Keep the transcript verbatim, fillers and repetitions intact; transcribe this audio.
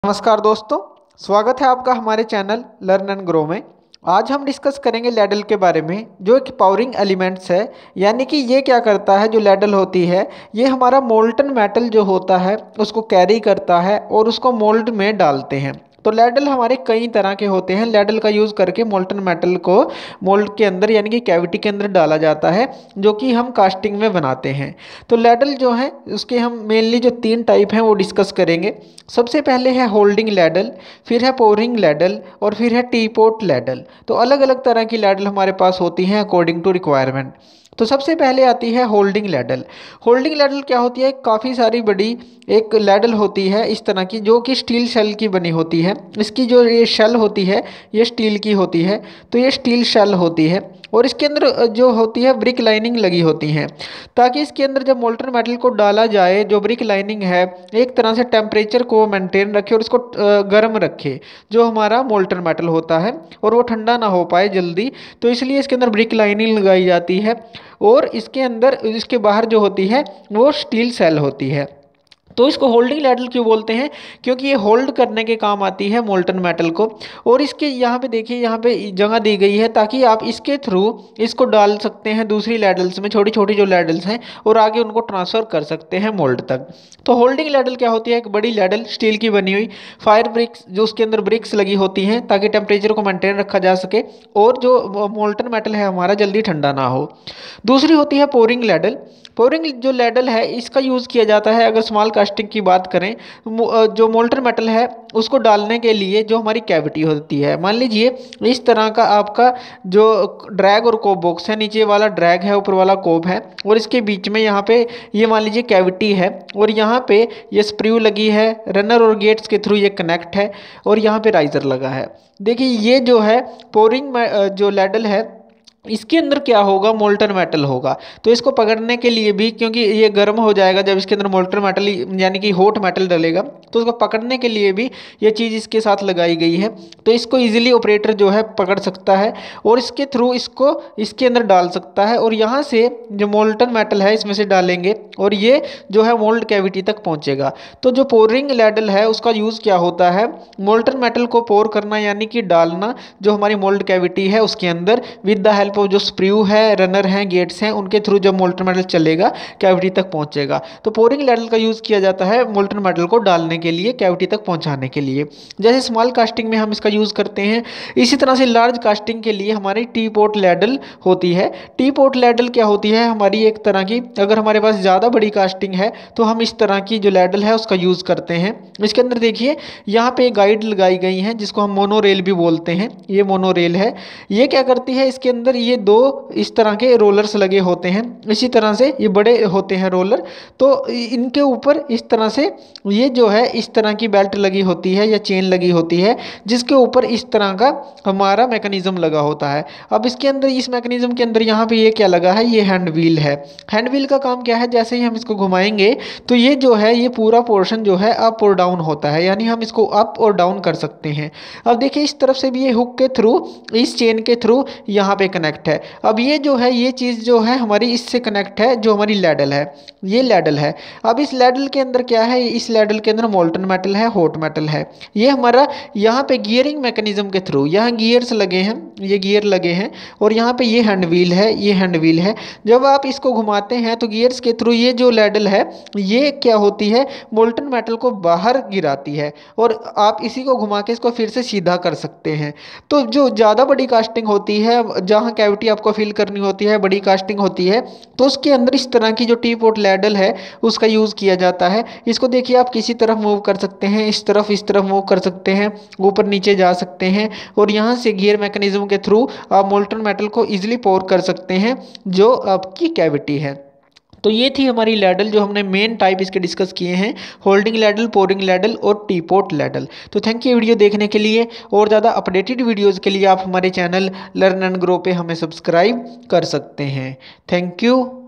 नमस्कार दोस्तों, स्वागत है आपका हमारे चैनल लर्न एंड ग्रो में। आज हम डिस्कस करेंगे लैडल के बारे में, जो एक पावरिंग एलिमेंट्स है। यानी कि ये क्या करता है, जो लैडल होती है ये हमारा मोल्टन मेटल जो होता है उसको कैरी करता है और उसको मोल्ड में डालते हैं। तो लैडल हमारे कई तरह के होते हैं। लैडल का यूज़ करके मोल्टन मेटल को मोल्ड के अंदर यानी कि कैविटी के अंदर डाला जाता है, जो कि हम कास्टिंग में बनाते हैं। तो लैडल जो है उसके हम मेनली जो तीन टाइप हैं वो डिस्कस करेंगे। सबसे पहले है होल्डिंग लैडल, फिर है पोरिंग लैडल और फिर है टी पोट लैडल। तो अलग अलग तरह की लैडल हमारे पास होती हैं अकॉर्डिंग टू रिक्वायरमेंट। तो सबसे पहले आती है होल्डिंग लैडल। होल्डिंग लैडल क्या होती है, काफ़ी सारी बड़ी एक लैडल होती है इस तरह की, जो कि स्टील शेल की बनी होती है। इसकी जो ये शेल होती है ये स्टील की होती है, तो ये स्टील शेल होती है और इसके अंदर जो होती है ब्रिक लाइनिंग लगी होती है, ताकि इसके अंदर जब मोल्टन मेटल को डाला जाए जो ब्रिक लाइनिंग है एक तरह से टेम्परेचर को मेंटेन रखे और इसको गर्म रखे, जो हमारा मोल्टन मेटल होता है, और वो ठंडा ना हो पाए जल्दी। तो इसलिए इसके अंदर ब्रिक लाइनिंग लगाई जाती है और इसके अंदर इसके बाहर जो होती है वो स्टील सेल होती है। तो इसको होल्डिंग लैडल क्यों बोलते हैं, क्योंकि ये होल्ड करने के काम आती है मोल्टन मेटल को। और इसके यहाँ पे देखिए, यहाँ पे जगह दी गई है ताकि आप इसके थ्रू इसको डाल सकते हैं दूसरी लैडल्स में, छोटी छोटी जो लैडल्स हैं, और आगे उनको ट्रांसफ़र कर सकते हैं मोल्ड तक। तो होल्डिंग लैडल क्या होती है, एक बड़ी लैडल स्टील की बनी हुई, फायर ब्रिक्स जो उसके अंदर ब्रिक्स लगी होती हैं ताकि टेम्परेचर को मेंटेन रखा जा सके और जो मोल्टन मेटल है हमारा जल्दी ठंडा ना हो। दूसरी होती है पोरिंग लैडल। पोरिंग जो लैडल है इसका यूज़ किया जाता है, अगर स्मॉल कास्टिंग की बात करें, जो मोल्टन मेटल है उसको डालने के लिए जो हमारी कैविटी होती है। मान लीजिए इस तरह का आपका जो ड्रैग और कोप बॉक्स है, नीचे वाला ड्रैग है, ऊपर वाला कोप है, और इसके बीच में यहाँ पे ये मान लीजिए कैविटी है, और यहाँ पे ये स्प्रू लगी है, रनर और गेट्स के थ्रू ये कनेक्ट है, और यहाँ पे राइजर लगा है। देखिए ये जो है पोरिंग जो लैडल है इसके अंदर क्या होगा, मोल्टन मेटल होगा। तो इसको पकड़ने के लिए भी, क्योंकि ये गर्म हो जाएगा जब इसके अंदर मोल्टन मेटल यानी कि हॉट मेटल डलेगा, तो उसको पकड़ने के लिए भी ये चीज़ इसके साथ लगाई गई है। तो इसको इजीली ऑपरेटर जो है पकड़ सकता है और इसके थ्रू इसको इसके अंदर डाल सकता है, और यहाँ से जो मोल्टन मेटल है इसमें से डालेंगे और ये जो है मोल्ड कैविटी तक पहुँचेगा। तो जो पोरिंग लैडल है उसका यूज़ क्या होता है, मोल्टन मेटल को पोर करना यानी कि डालना जो हमारी मोल्ड कैविटी है उसके अंदर, विद द हेल्प ऑफ जो स्प्रू है, रनर हैं, गेट्स हैं, उनके थ्रू जब मोल्टन मेटल चलेगा कैविटी तक पहुंचेगा। तो पोरिंग लैडल का यूज़ किया जाता है मोल्टन मेटल को डालने के लिए, कैविटी तक पहुंचाने के लिए। जैसे स्मॉल कास्टिंग में हम इसका यूज़ करते हैं, इसी तरह से लार्ज कास्टिंग के लिए हमारी टी पोट लैडल होती है। टी पोट लैडल क्या होती है, हमारी एक तरह की, अगर हमारे पास ज़्यादा बड़ी कास्टिंग है तो हम इस तरह की जो लैडल है उसका यूज़ करते हैं। इसके अंदर देखिए यहाँ पे गाइड लगाई गई है जिसको हम मोनो रेल भी बोलते हैं। ये मोनो रेल है, ये क्या करती है, इसके अंदर ये दो इस तरह के रोलर्स लगे होते हैं, इसी तरह से ये बड़े होते हैं रोलर। तो इनके ऊपर इस तरह से ये जो है इस तरह की बेल्ट लगी होती है या चेन लगी होती है, जिसके ऊपर इस तरह का हमारा मैकेनिज्म लगा होता है। अब इसके अंदर, इस मैकेनिज्म के अंदर यहाँ पे ये क्या लगा है, ये हैंड व्हील है। हैंड व्हील का काम क्या है, जैसे ही हम इसको घुमाएंगे तो ये जो है ये पूरा पोर्शन जो है अप और डाउन होता है, यानी हम इसको अप और डाउन कर सकते हैं। अब देखिए इस तरफ से भी ये हुक के थ्रू, इस चेन के थ्रू यहाँ पे कनेक्ट है। अब ये जो है ये चीज़ जो है हमारी इससे कनेक्ट है, जो हमारी लैडल है, ये लैडल है। अब इस लैडल के अंदर क्या है, इस लैडल के अंदर मोल्टन मेटल है, हॉट मेटल है। ये हमारा यहाँ पे गियरिंग मैकेनिज्म के थ्रू, यहाँ गियर्स लगे हैं, ये गियर लगे हैं, और यहाँ पे ये हैंड व्हील है, ये हैंड व्हील है। जब आप इसको घुमाते हैं तो गियर्स के थ्रू ये जो लैडल है ये क्या होती है, मोल्टन मेटल को बाहर गिराती है, और आप इसी को घुमा के इसको फिर से सीधा कर सकते हैं। तो जो ज़्यादा बड़ी कास्टिंग होती है, जहाँ कैविटी आपको फिल करनी होती है, बड़ी कास्टिंग होती है, तो उसके अंदर इस तरह की जो टी पोट लैडल है उसका यूज़ किया जाता है। इसको देखिए आप किसी तरफ मूव कर सकते हैं, इस तरफ इस तरफ मूव कर सकते हैं, ऊपर नीचे जा सकते हैं, और यहाँ से गियर मैकेनिज्म के थ्रू आप मोल्टन मेटल को ईजिली पोर कर सकते हैं जो आपकी कैविटी है। तो ये थी हमारी लैडल, जो हमने मेन टाइप इसके डिस्कस किए हैं, होल्डिंग लैडल, पोरिंग लैडल और टी पोट लैडल। तो थैंक यू वीडियो देखने के लिए, और ज़्यादा अपडेटेड वीडियोज़ के लिए आप हमारे चैनल लर्न एंड ग्रो पे हमें सब्सक्राइब कर सकते हैं। Thank you.